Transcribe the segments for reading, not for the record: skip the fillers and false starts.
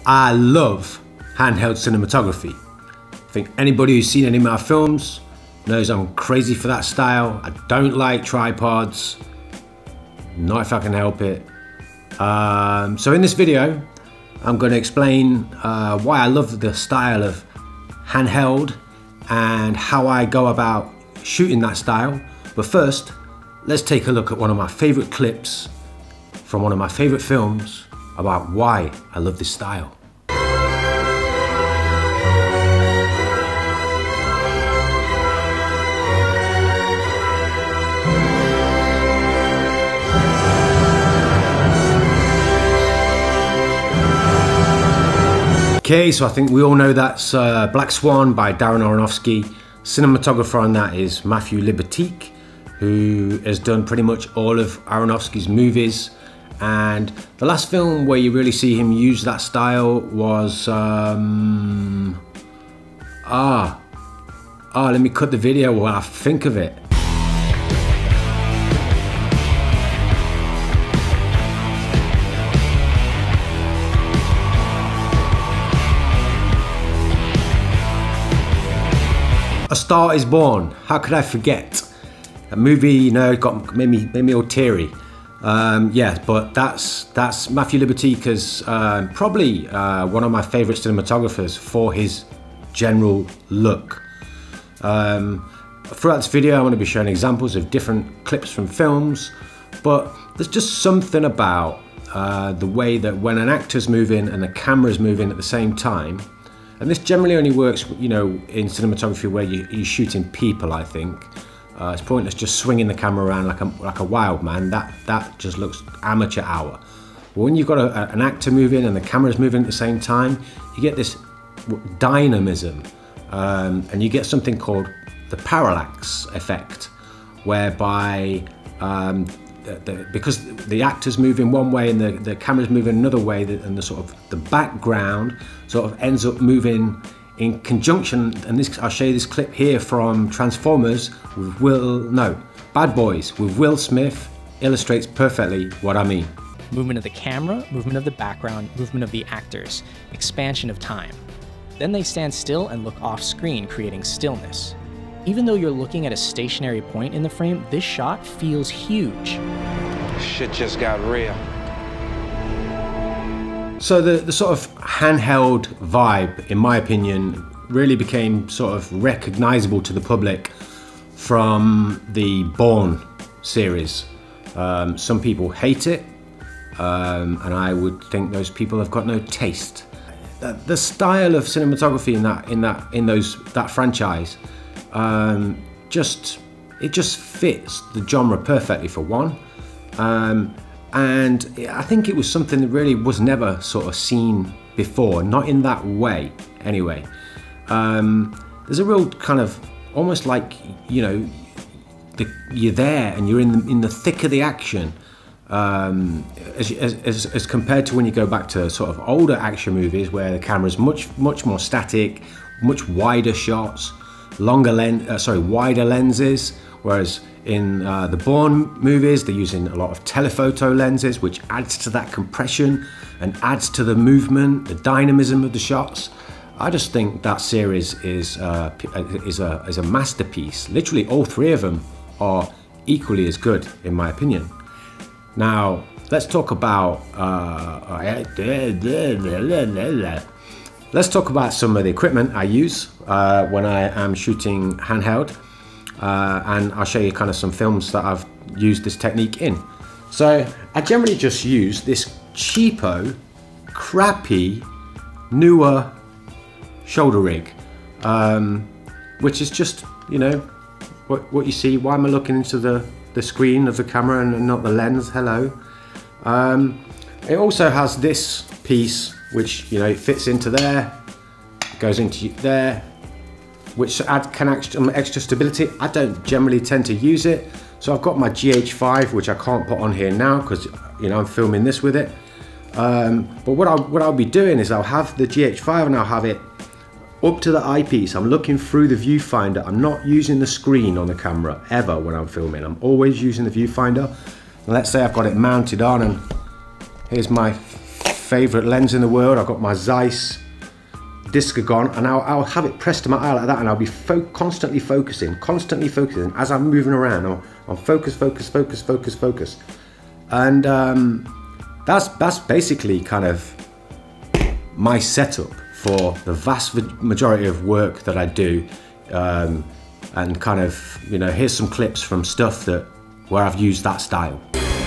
I love handheld cinematography. I think anybody who's seen any of my films knows I'm crazy for that style. I don't like tripods, not if I can help it. So in this video, I'm going to explain why I love the style of handheld and how I go about shooting that style. But first, let's take a look at one of my favorite clips from one of my favorite films about why I love this style. Okay, so I think we all know that's Black Swan by Darren Aronofsky. Cinematographer on that is Matthew Libatique, who has done pretty much all of Aronofsky's movies. And the last film where you really see him use that style was, let me cut the video while I think of it. A Star Is Born. How could I forget? A movie, you know, got made me all teary. Yeah, but that's Matthew Libatique as probably one of my favourite cinematographers for his general look. Throughout this video, I'm going to be showing examples of different clips from films, but there's just something about the way that when an actor's moving and the camera's moving at the same time. And this generally only works, you know, in cinematography where you're shooting people, I think. It's pointless just swinging the camera around like a wild man. That just looks amateur hour. But when you've got an actor moving and the camera's moving at the same time, you get this dynamism. And you get something called the parallax effect, whereby because the actor's moving one way and the camera's moving another way, and the sort of the background sort of ends up moving in conjunction. And this, I'll show you this clip here from Transformers with Bad Boys with Will Smith, illustrates perfectly what I mean. Movement of the camera, movement of the background, movement of the actors, expansion of time. Then they stand still and look off screen, creating stillness. Even though you're looking at a stationary point in the frame, this shot feels huge. Shit just got real. So the sort of handheld vibe, in my opinion, really became sort of recognizable to the public from the Bourne series. Some people hate it, and I would think those people have got no taste. The style of cinematography in that franchise, it just fits the genre perfectly, for one. And I think it was something that really was never sort of seen before, not in that way anyway. There's a real kind of, almost like, you know, you're there and you're in the thick of the action, as compared to when you go back to sort of older action movies where the camera's much more static, much wider shots, wider lenses, whereas in the Bourne movies they're using a lot of telephoto lenses, which adds to that compression and adds to the movement, the dynamism of the shots. I just think that series is a masterpiece. Literally all three of them are equally as good, in my opinion. Now let's talk about some of the equipment I use when I am shooting handheld, and I'll show you kind of some films that I've used this technique in. So I generally just use this cheapo, crappy, newer shoulder rig, which is just, you know, what you see. Why am I looking into the screen of the camera and not the lens? Hello. It also has this piece, which, you know, it fits into there, goes into there, which can add some extra stability. I don't generally tend to use it, so I've got my GH5, which I can't put on here now because, you know, I'm filming this with it. But what I'll be doing is I'll have the GH5 and I'll have it up to the eyepiece. I'm looking through the viewfinder. I'm not using the screen on the camera ever when I'm filming. I'm always using the viewfinder. And let's say I've got it mounted on, and here's my favourite lens in the world. I've got my Zeiss Discagon, and I'll have it pressed to my eye like that, and I'll be constantly focusing as I'm moving around. I'm focus, and that's basically kind of my setup for the vast majority of work that I do, and kind of, you know, here's some clips from stuff where I've used that style.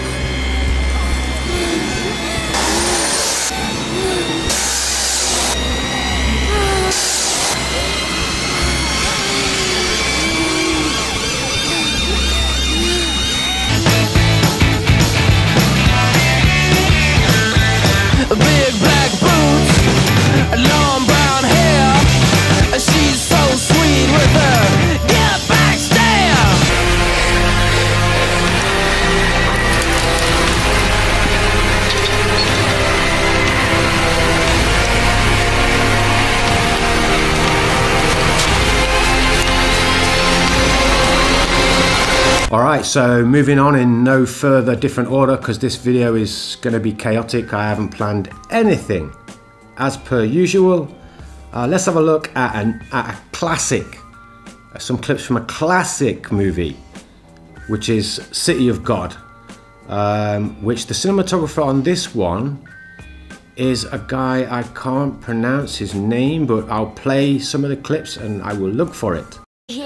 Alright, so moving on in no further different order, because this video is going to be chaotic. I haven't planned anything as per usual. Let's have a look at a classic, some clips from a classic movie, which is City of God, which the cinematographer on this one is a guy, I can't pronounce his name, but I'll play some of the clips and I will look for it.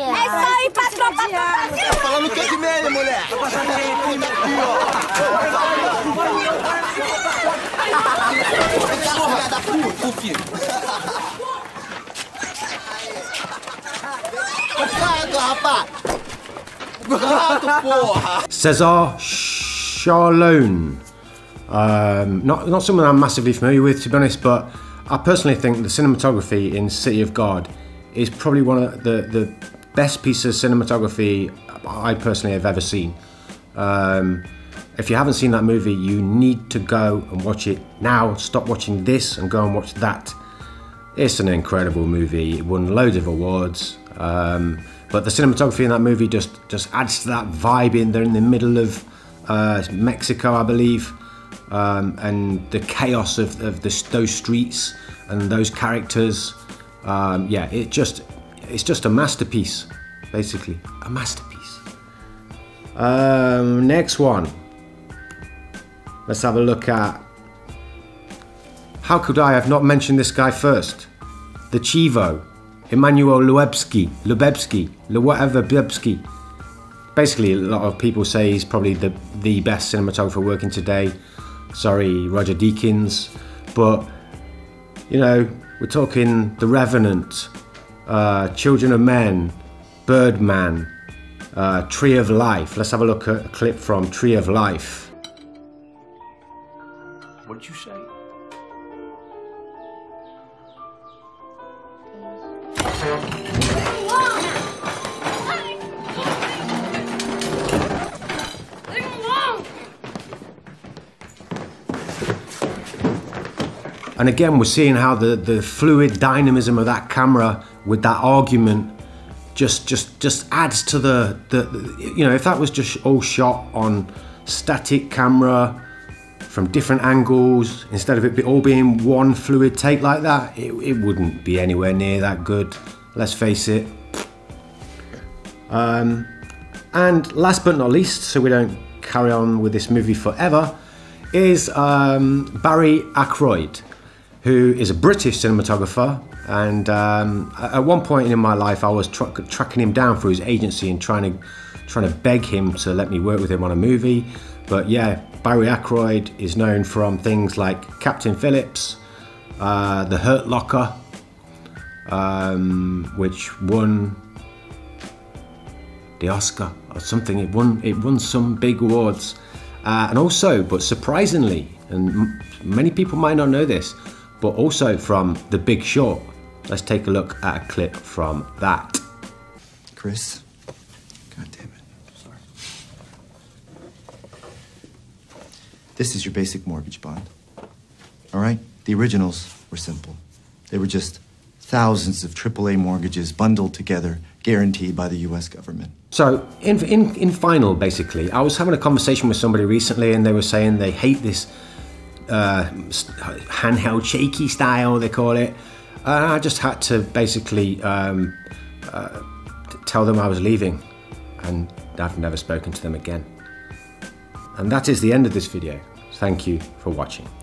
Cesar Charlone. Not someone I'm massively familiar with, to be honest, but I personally think the cinematography in City of God is probably one of the best pieces of cinematography I personally have ever seen. If you haven't seen that movie, you need to go and watch it now. Stop watching this and go and watch that. It's an incredible movie. It won loads of awards, but the cinematography in that movie just adds to that vibe. They're in the middle of Mexico, I believe, and the chaos of those streets and those characters. Yeah, it's just a masterpiece, basically, a masterpiece. Next one, let's have a look at, how could I have not mentioned this guy first? The Chivo, Emmanuel Lubezki, Basically, a lot of people say he's probably the best cinematographer working today. Sorry, Roger Deakins, but you know, we're talking The Revenant, Children of Men, Birdman, Tree of Life. Let's have a look at a clip from Tree of Life. What did you say? And again, we're seeing how the fluid dynamism of that camera with that argument just adds to the you know, if that was just all shot on static camera from different angles, instead of it all being one fluid take like that, it wouldn't be anywhere near that good, let's face it. And last but not least, so we don't carry on with this movie forever, is Barry Ackroyd, who is a British cinematographer, and at one point in my life I was tracking him down through his agency and trying to beg him to let me work with him on a movie. But yeah, Barry Ackroyd is known from things like Captain Phillips, The Hurt Locker, which won the Oscar or something. It won some big awards, and also, but surprisingly, and many people might not know this, but also from The Big Short. Let's take a look at a clip from that. Chris, God damn it. Sorry. This is your basic mortgage bond. All right? The originals were simple. They were just thousands of AAA mortgages bundled together, guaranteed by the US government. So in final, basically, I was having a conversation with somebody recently, and they were saying they hate this handheld shaky style, they call it. I just had to basically tell them I was leaving, and I've never spoken to them again. And that is the end of this video. Thank you for watching.